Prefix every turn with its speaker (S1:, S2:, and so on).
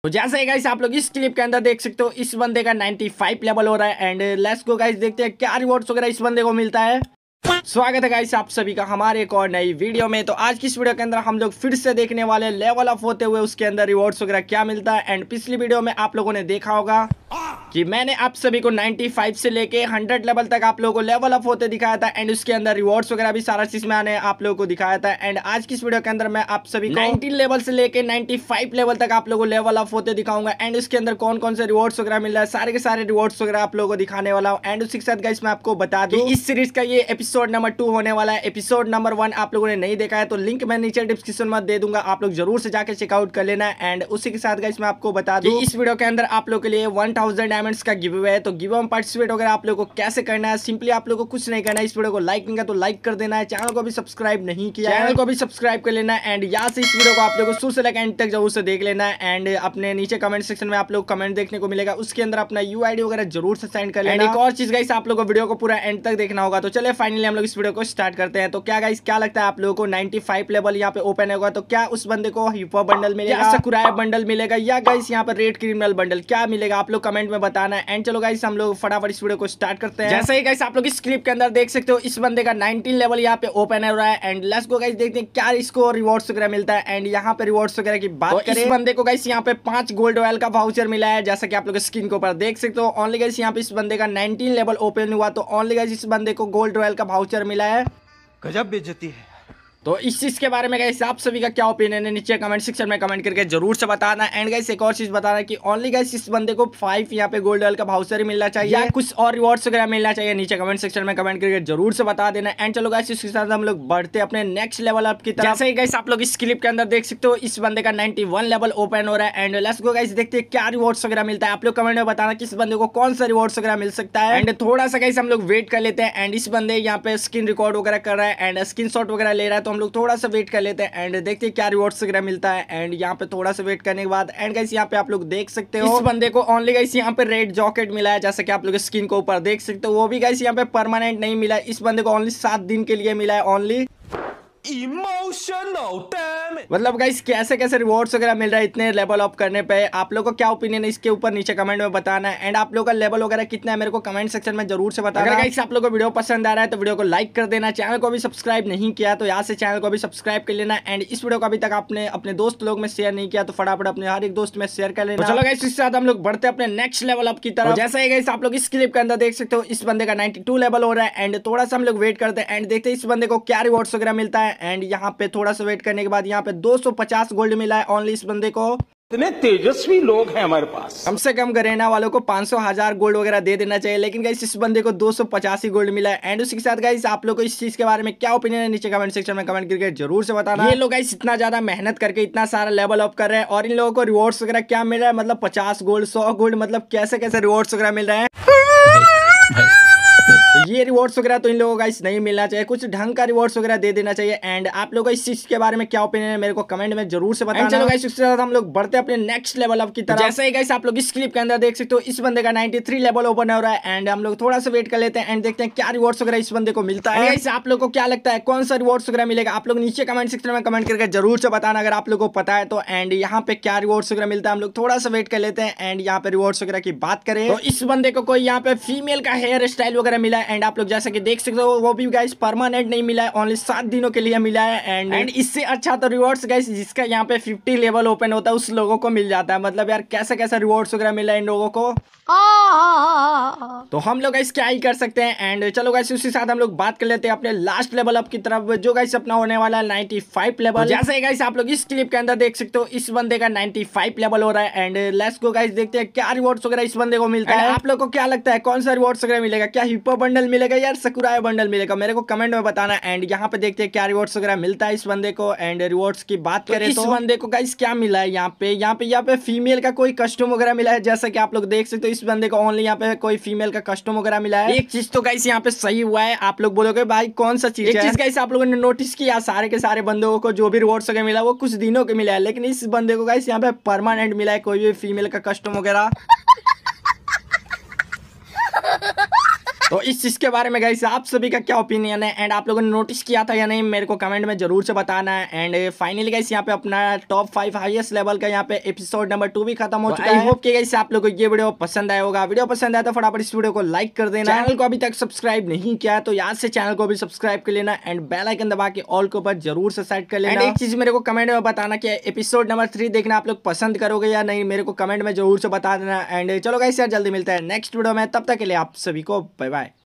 S1: तो जैसे गाइस आप लोग इस क्लिप के अंदर देख सकते हो इस बंदे का 95 लेवल हो रहा है एंड लेट्स गो गाइस देखते हैं क्या रिवॉर्ड्स वगैरह इस बंदे को मिलता है। स्वागत है गाइस आप सभी का हमारे एक और नई वीडियो में। तो आज की इस वीडियो के अंदर हम लोग फिर से देखने वाले लेवल अप होते हुए उसके अंदर रिवॉर्ड्स वगैरह क्या मिलता है। एंड पिछली वीडियो में आप लोगों ने देखा होगा कि मैंने आप सभी को 95 से लेके 100 लेवल तक आप लोगों को लेवल अप होते दिखाया था एंड उसके अंदर रिवॉर्ड्स वगैरह भी सारा चीज मैंने आप लोगों को दिखाया था। एंड आज की इस वीडियो के अंदर मैं आप सभी को 19 लेवल से लेके 95 लेवल तक आप लोगों को लेवल अप होते दिखाऊंगा एंड उसके अंदर कौन कौन से रिवॉर्ड्स वगैरह मिल रहा है, सारे के सारे रिवॉर्ड्स वगैरह आप लोगों को दिखाने वाला हूँ। एंड उसी के साथ गाइस मैं आपको बता दूं इस सीरीज का ये एपिसोड नंबर 2 होने वाला है। एपिसोड नंबर 1 आप लोगों ने नहीं देखा है तो लिंक मैं नीचे डिस्क्रिप्शन में दे दूंगा, आप लोग जरूर से जाके चेकआउट कर लेना। एंड उसी के साथ गाइस मैं आपको बता दूं इस वीडियो के अंदर आप लोग के लिए 1000 डायमंड्स का गिव अवे है। तो गिव अवे में पार्टिसिपेट वगैरह आप लोगों को कैसे करना है, सिंपली आप लोगों को कुछ नहीं करना है, इस वीडियो को लाइक नहीं किया तो लाइक कर देना है, चैनल को भी सब्सक्राइब नहीं किया चैनल को भी सब्सक्राइब कर लेना है। एंड यहाँ से इस वीडियो को आप लोगों को शुरू से लेकर एंड तक जरूर से देख लेना है। एंड अपने नीचे कमेंट सेक्शन में आप लोग कमेंट देखने को मिलेगा, उसके अंदर अपना यूआईडी वगैरह जरूर से सेंड कर लेना। एक और चीज गाइस आप लोगों को वीडियो को पूरा एंड तक देखना होगा। तो चलिए फाइनली हम लोग इस वीडियो को स्टार्ट करते हैं। तो क्या गाइस क्या लगता है आप लोगों को 95 लेवल यहाँ पे ओपन होगा तो क्या उस बंदे को हिपो बंडल मिलेगा, सकुराया बंडल मिलेगा या गाइस यहाँ पे रेड क्रिमिनल बंडल क्या मिलेगा, आप लोग कमेंट में बताना है। एंड चलो गाइस हम लोग फटाफट इस वीडियो को स्टार्ट करते हैं। जैसे ही गाइस आप लोग इस क्लिप के अंदर देख सकते हो इस बंदे का 19 लेवल यहाँ पे ओपन हो रहा है। एंड लेट्स गो गाइस देखते हैं क्या इसको रिवॉर्ड्स वगैरह मिलता है। एंड यहाँ पे रिवॉर्ड्स वगैरह की बात करें इस बंदे को गाइस यहाँ पे 5 गोल्ड रॉयल का वाउचर मिला है, जैसा कि आप लोग स्क्रीन के ऊपर देख सकते हो। ओनली गाइस यहाँ पे इस बंदे का 19 लेवल ओपन हुआ तो ओनली गाइस इस बंदे को गोल्ड रॉयल का वाउचर मिला है।
S2: गजब बेइज्जती है।
S1: तो इस चीज के बारे में गाइस आप सभी का क्या ओपिनियन है नीचे कमेंट सेक्शन में कमेंट करके जरूर से बताना। एंड गाइस एक और चीज बताना कि ओनली गाइस इस बंदे को 5 यहाँ पे गोल्ड रॉयल का वाउचर मिलना चाहिए या कुछ और रिवॉर्ड्स वगैरह मिलना चाहिए, नीचे कमेंट सेक्शन में कमेंट करके जरूर से बता देना। एंड चलो गाइस इसके साथ हम लोग बढ़ते अपने नेक्स्ट लेवल अप की तरफ। जैसे ही गाइस आप लोग इस क्लिप के अंदर देख सकते हो इस बंदे का 91 लेवल ओपन हो रहा है। एंड लेट्स गो गाइस देखते हैं क्या रिवॉर्ड्स वगैरह मिलता है, आप लोग कमेंट में बताना कि इस बंदे को कौन सा रिवॉर्ड्स वगैरह मिल सकता है। एंड थोड़ा सा गाइस हम लोग वेट कर लेते हैं। एंड इस बंदे यहाँ पे स्क्रीन रिकॉर्ड वगैरह कर रहा है एंड स्क्रीन शॉट वगैरह ले रहा है तो हम लोग थोड़ा सा वेट कर लेते हैं एंड देखते हैं क्या रिवॉर्ड्स वगैरह मिलता है। एंड यहाँ पे थोड़ा सा वेट करने के बाद एंड गाइस यहाँ पे आप लोग देख सकते हो इस बंदे को ओनली गाइस यहाँ पे रेड जॉकेट मिला है, जैसा कि आप लोग स्क्रीन के ऊपर देख सकते हो। वो भी गाइस यहाँ पे परमानेंट नहीं मिला है, इस बंदे को ओनली 7 दिन के लिए मिला है ओनली।
S2: इमोशनल डैम
S1: मतलब गाइस कैसे कैसे रिवॉर्ड्स वगैरह मिल रहा है इतने लेवल अप करने पे, आप लोगों को क्या ओपिनियन है इसके ऊपर नीचे कमेंट में बताना है। एंड आप लोगों का लेवल वगैरह कितना है मेरे को कमेंट सेक्शन में जरूर से बताना। अगर गाइस आप लोगों को वीडियो पसंद आ रहा है तो वीडियो को लाइक कर देना, चैनल को भी सब्सक्राइब नहीं किया तो यहाँ से चैनल को भी सब्सक्राइब कर लेना। एंड इस वीडियो को अभी तक आपने अपने दोस्त लोग में शेयर नहीं किया तो फटाफट अपने हर एक दोस्त में शेयर कर लेना। चलो गाइस इसके साथ हम लोग बढ़ते अपने नेक्स्ट लेवल अप की तरफ। जैसा ही गाइस आप लोग इस क्लिप के अंदर देख सकते हो इस बंदे का 92 लेवल हो रहा है। एंड थोड़ा सा हम लोग वेट करते हैं एंड देखते हैं इस बंदे को क्या रिवॉर्ड्स वगैरह मिलता है। एंड यहाँ पे थोड़ा सा वेट करने के बाद यहाँ पे 250 गोल्ड मिला है ओनली इस बंदे को।
S2: इतने तेजस्वी लोग हैं हमारे पास,
S1: कम से कम गरेना वालों को 500,000 गोल्ड वगैरह दे देना चाहिए, लेकिन गाइस इस बंदे को 285 गोल्ड मिला है। एंड उसके साथ गाइस आप लोगों को इस चीज के बारे में क्या ओपिनियन है नीचे कमेंट सेक्शन में कमेंट करके जरूर से बताना। ये लोग गाइस इतना ज्यादा मेहनत करके इतना सारा लेवल अप कर रहे हैं और इन लोगों को रिवॉर्ड्स वगैरह क्या मिल रहा है, मतलब 50 गोल्ड 100 गोल्ड, मतलब कैसे कैसे रिवॉर्ड्स वगैरह मिल रहे हैं। ये रिवॉर्ड्स वगैरह तो इन लोगों को गाइस नहीं मिलना चाहिए, कुछ ढंग का रिवॉर्ड्स वगैरह दे देना चाहिए। एंड आप लोगों को इस चीज के बारे में क्या ओपिनियन है मेरे को कमेंट में जरूर से बताना। चलो गाइस इसके साथ हम लोग बढ़ते अपने नेक्स्ट लेवल अप की तरफ। जैसे ही गाइस आप लोग इस क्लिप के अंदर देख सकते हो इस बंदे का 93 लेवल ओपन हो रहा है। एंड हम लोग थोड़ा सा वेट कर लेते हैं एंड देखते हैं क्या रिवॉर्ड्स वगैरह इस बंदे को मिलता है। गाइस आप लोग को क्या लगता है कौन सा रिवॉर्ड्स वगैरह मिलेगा, आप लोग नीचे कमेंट सेक्शन में कमेंट करके जरूर से बताना अगर आप लोग को पता है तो। एंड यहाँ पे क्या रिवॉर्ड्स वगैरह मिलता है हम लोग थोड़ा सा वेट कर लेते हैं। एंड यहाँ पे रिवॉर्ड्स वगैरह की बात करें तो इस बंदे को कोई यहाँ पे फीमेल का हेयर स्टाइल वगैरह मिला है। एंड आप लोग जैसे कि देख सकते हो वो भी गाइस परमानेंट नहीं मिला है, ओनली 7 दिनों के लिए मिला है। एंड इससे अच्छा तो रिवॉर्ड्स गाइस जिसका यहाँ पे 50 लेवल ओपन होता है उस लोगों को मिल जाता है। मतलब यार कैसे कैसे रिवॉर्ड्स वगैरह मिला है इन लोगों को, तो हम लोग गाइस क्या ही कर सकते हैं। एंड चलो गाइस उसी साथ हम लोग बात कर लेते हैं अपने लास्ट लेवल अप की तरफ जो गाइस अपना होने वाला है 95 लेवल। जैसे ही गाइस आप लोग इस क्लिप के अंदर देख सकते हो इस बंदे का 95 लेवल हो रहा है। एंड लेट्स गो गाइस देखते हैं क्या रिवॉर्ड्स वगैरह इस बंदे को मिलता है। आप लोग को क्या लगता है कौन सा रिवॉर्ड्स वगैरह मिलेगा, क्या हिप्पो बंडल मिलेगा या सकुराया बंडल मिलेगा, मेरे को कमेंट में बताना। एंड यहाँ पे देखते हैं क्या रिवॉर्ड्स वगैरह मिलता है इस बंदे को। एंड रिवॉर्ड्स की बात करें तो इस बंदे को गाइस क्या मिला है यहाँ पे फीमेल का कोई कस्टम वगैरह मिला है, जैसा कि आप लोग देख सकते हो इस बंदे को ओनली यहाँ पे कोई फीमेल का कस्टम वगैरह मिला है। एक चीज तो गाइस यहाँ पे सही हुआ है, आप लोग बोलोगे भाई कौन सा चीज है। एक चीज गाइस आप लोगों ने नोटिस किया सारे के सारे बंदों को जो भी रिवॉर्ड्स वगैरह मिला वो कुछ दिनों के मिला है, लेकिन इस बंदे को गाइस यहाँ पे परमानेंट मिला है कोई भी फीमेल का कस्टम वगैरह। तो इस चीज के बारे में गाइस आप सभी का क्या ओपिनियन है एंड आप लोगों ने नोटिस किया था या नहीं, मेरे को कमेंट में जरूर से बताना है। एंड फाइनली गाइस यहाँ पे अपना टॉप 5 हाईएस्ट लेवल का यहाँ पे एपिसोड नंबर 2 भी खत्म हो चुका है। आई होप कि गाइस आप लोगों को ये वीडियो पसंद आया होगा। वीडियो पसंद आया तो फटाफट इस वीडियो को लाइक कर देना। चैनल को अभी तक सब्सक्राइब नहीं किया तो याद से चैनल को भी सब्सक्राइब कर लेना एंड बेल आइकन दबा के ऑल के ऊपर जरूर से सेट कर लेना। एक चीज मेरे को कमेंट में बताना कि एपिसोड नंबर 3 देखना आप लोग पसंद करोगे या नहीं, मेरे को कमेंट में जरूर से बता देना। एंड चलो गाइस यार जल्दी मिलता है नेक्स्ट वीडियो में, तब तक के लिए आप सभी को बाय बाय।